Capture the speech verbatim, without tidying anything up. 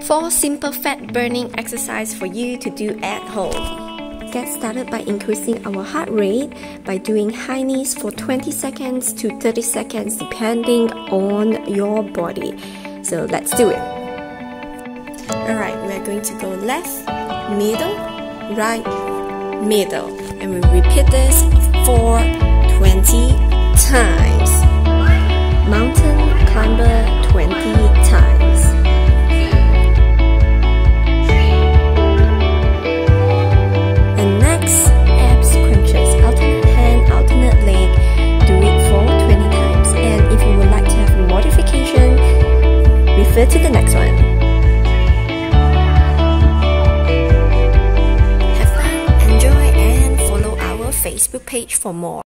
Four simple fat burning exercise for you to do at home. Get started by increasing our heart rate by doing high knees for twenty seconds to thirty seconds depending on your body. So let's do it. Alright, we're going to go left, middle, right, middle. And we repeat this for twenty times. Mountain climber twenty times. And next, abs crunches. Alternate hand, alternate leg. Do it for twenty times. And if you would like to have modification, refer to the next one. Have fun, enjoy, and follow our Facebook page for more.